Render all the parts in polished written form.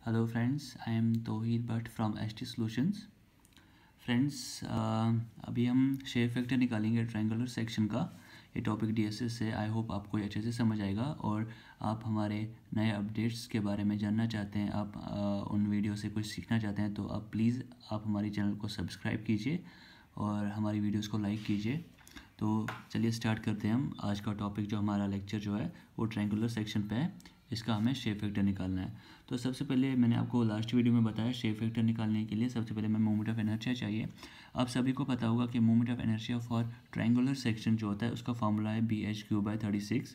Hello friends, I am Tohir Bhatt from H T solutions. Friends, अभी हम shape factor निकालेंगे triangular section का। ये टॉपिक डीएसएस से आई होप आपको अच्छे से समझ आएगा और आप हमारे नए अपडेट्स के बारे में जानना चाहते हैं, आप उन वीडियो से कुछ सीखना चाहते हैं तो आप प्लीज़ आप हमारे चैनल को सब्सक्राइब कीजिए और हमारी वीडियोज़ को लाइक कीजिए। तो चलिए स्टार्ट करते हैं। हम आज का टॉपिक जो हमारा लेक्चर जो है वो ट्रायंगुलर सेक्शन पे है, इसका हमें शेप फैक्टर निकालना है। तो सबसे पहले मैंने आपको लास्ट वीडियो में बताया शेप फैक्टर निकालने के लिए सबसे पहले हमें मोमेंट ऑफ इनर्शिया चाहिए। आप सभी को पता होगा कि moment of inertia for triangular section जो होता है उसका फॉर्मूला है BH3/36।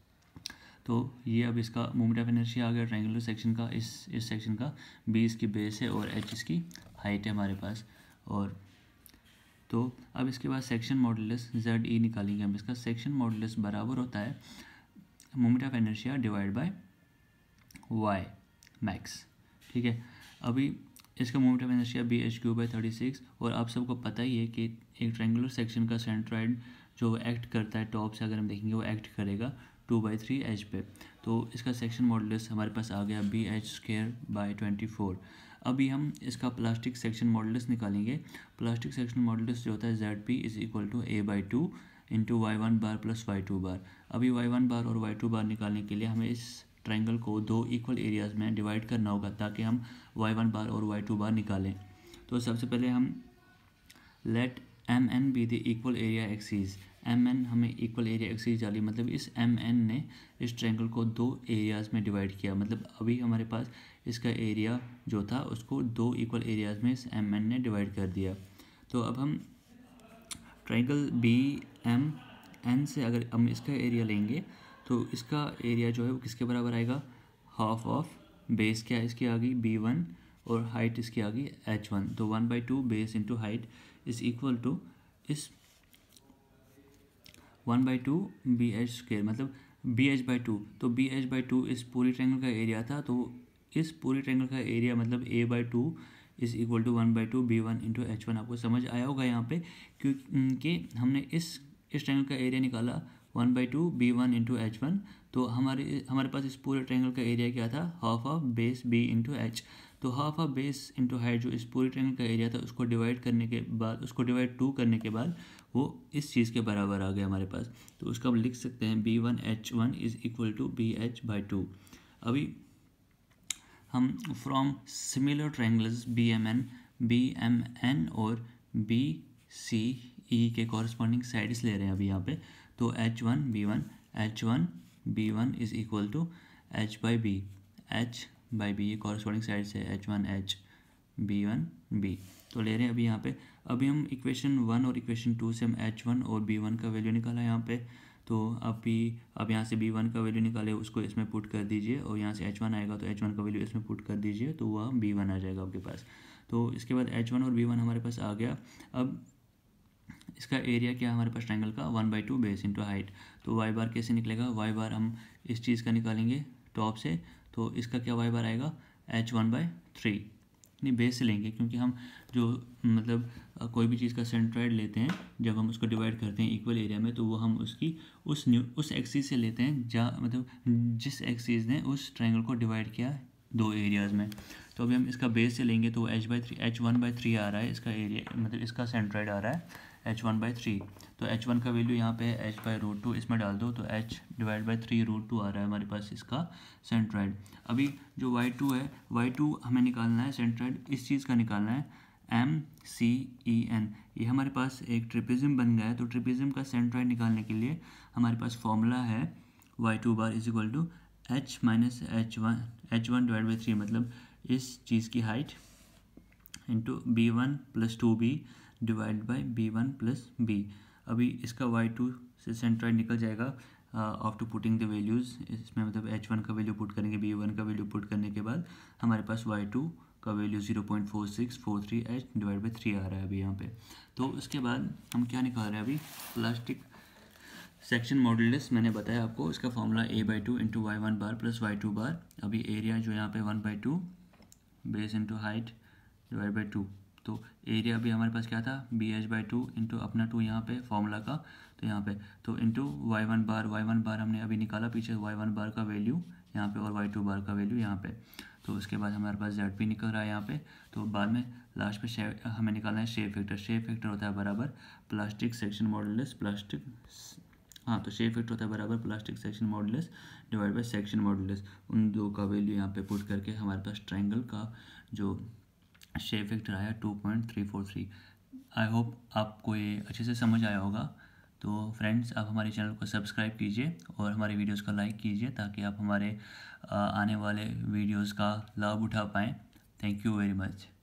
तो ये अब इसका मोमेंट ऑफ इनर्शिया आ गया ट्रायंगुलर सेक्शन का। इस सेक्शन का B इसकी बेस है और H इसकी हाइट है हमारे पास। और तो अब इसके बाद सेक्शन मॉडुलस ZE निकालेंगे हम। इसका सेक्शन मॉडुलस बराबर होता है moment of inertia divide by y max. ठीक है, अभी इसका मोमेंट ऑफ इनर्शिया BH3/36 और आप सबको पता ही है कि एक ट्रायंगुलर सेक्शन का सेंट्रॉइड जो एक्ट करता है टॉप से, अगर हम देखेंगे वो एक्ट करेगा 2/3 H पे। तो इसका सेक्शन मॉडुलस हमारे पास आ गया BH²/24। अभी हम इसका प्लास्टिक सेक्शन मॉडुलस निकालेंगे। प्लास्टिक सेक्शन मॉडुलस जो होता है ZP = A/2 into y1 bar plus y2 bar. अभी y1 बार और y2 बार निकालने के लिए हमें इस ट्रायंगल को दो इक्वल एरियाज़ में डिवाइड करना होगा ताकि हम y1 बार और y2 बार निकालें। तो सबसे पहले हम let MN be the equal area axes. MN हमें इक्वल एरिया एक्सीज डाली, मतलब इस MN ने इस ट्रायंगल को दो एरियाज़ में डिवाइड किया। मतलब अभी हमारे पास इसका एरिया जो था उसको दो इक्वल एरियाज़ में इस MN ने डिवाइड कर दिया। तो अब हम ट्रायंगल BMN से अगर हम इसका एरिया लेंगे तो इसका एरिया जो है वो किसके बराबर आएगा, हाफ ऑफ बेस क्या इसकी आ गई B1 और हाइट इसकी आ गई H1। तो 1/2 base into height is equal to इस 1/2 BH², मतलब BH/2। तो BH/2 इस पूरी ट्रायंगल का एरिया था। तो इस पूरी ट्रायंगल का एरिया मतलब A/2 is equal to 1/2 B1 into H1। आपको समझ आया होगा यहाँ पे, क्योंकि हमने इस ट्रायंगल का एरिया निकाला 1/2 B1 इंटू H1। तो हमारे पास इस पूरे ट्रायंगल का एरिया क्या था, half of base B into H। तो half of base into height जो इस पूरे ट्रायंगल का एरिया था उसको डिवाइड डिवाइड 2 करने के बाद वो इस चीज़ के बराबर आ गया हमारे पास। तो उसका हम लिख सकते हैं B1H1 is equal to BH/2। अभी हम फ्रॉम सिमिलर ट्रायंगल्स BMN और BCE के कॉरस्पॉन्डिंग साइड्स ले रहे हैं अभी यहाँ पे। तो H1B1 is equal to H/B। ये कॉरस्पॉन्डिंग साइड्स है H1H B1B। तो ले रहे हैं अभी यहाँ पे। अभी हम इक्वेशन 1 और इक्वेशन 2 से हम H1 और B1 का वैल्यू निकाला यहाँ पे। तो अब यहाँ से B1 का वैल्यू निकाले उसको इसमें पुट कर दीजिए और यहाँ से H1 आएगा तो H1 का वैल्यू इसमें पुट कर दीजिए तो वह B1 आ जाएगा आपके पास। तो इसके बाद H1 और B1 हमारे पास आ गया। अब इसका एरिया क्या है हमारे पास ट्रायंगल का, 1/2 बेस इंटू हाइट। तो y बार कैसे निकलेगा, y बार हम इस चीज़ का निकालेंगे टॉप से। तो इसका क्या y बार आएगा, H1/3। नहीं, बेस से लेंगे क्योंकि हम जो मतलब कोई भी चीज़ का सेंट्रॉइड लेते हैं जब हम उसको डिवाइड करते हैं इक्वल एरिया में तो वो हम उसकी उस एक्सिस से लेते हैं जहाँ मतलब जिस एक्सिस ने उस ट्रायंगल को डिवाइड किया दो एरियाज़ में। तो अभी हम इसका बेस से लेंगे तो H1/3 आ रहा है इसका एरिया, मतलब इसका सेंट्रॉइड आ रहा है H1/3। तो H1 का वैल्यू यहाँ पे है H/√2, इसमें डाल दो तो H/3√2 आ रहा है हमारे पास इसका सेंट्रॉइड। अभी जो Y2 है, Y2 हमें निकालना है सेंट्रॉइड, इस चीज़ का निकालना है MCEN। ये हमारे पास एक ट्रिपेजिम बन गया है। तो ट्रिपेजिम का सेंट्रॉइड निकालने के लिए हमारे पास फॉर्मूला है Y2 bar is equal to H-H1/3, मतलब इस चीज़ की height into B1 + 2B divide by B1 + B। अभी इसका Y2 से सेंट्रॉइड निकल जाएगा आफ्टर पुटिंग द वैल्यूज़ इसमें, मतलब H1 का वैल्यू पुट करेंगे, B1 का वैल्यू पुट करने के बाद हमारे पास Y2 का वैल्यू 0.4643 डिवाइड बाई 3 आ रहा है अभी यहाँ पे। तो उसके बाद हम क्या निकाल रहे हैं अभी, प्लास्टिक सेक्शन मॉडुलस मैंने बताया आपको, इसका formula A/2 into y1 bar plus y2 bar. अभी एरिया जो यहाँ पे 1/2 base into height divide by 2। तो एरिया अभी हमारे पास क्या था, BH/2 इंटू अपना 2 यहाँ पे फॉर्मूला का, तो यहाँ पे तो इंटू y1 बार हमने अभी निकाला पीछे y1 बार का वैल्यू यहाँ पे और y2 बार का वैल्यू यहाँ पे। तो उसके बाद हमारे पास जेड पी निकल रहा है यहाँ पे। तो बाद में लास्ट पे हमें निकालना है शेप फैक्टर। शेप फैक्टर होता है बराबर प्लास्टिक सेक्शन मॉडुलस तो शेप फैक्टर होता है बराबर plastic section modulus divide by section modulus. उन दो का वैल्यू यहाँ पे पुट करके हमारे पास ट्रायंगल का जो शेप फैक्टर आया 2.343। आई होप आपको ये अच्छे से समझ आया होगा। तो फ्रेंड्स, आप हमारे चैनल को सब्सक्राइब कीजिए और हमारे वीडियोस को लाइक कीजिए ताकि आप हमारे आने वाले वीडियोस का लाभ उठा पाएँ। Thank you very much.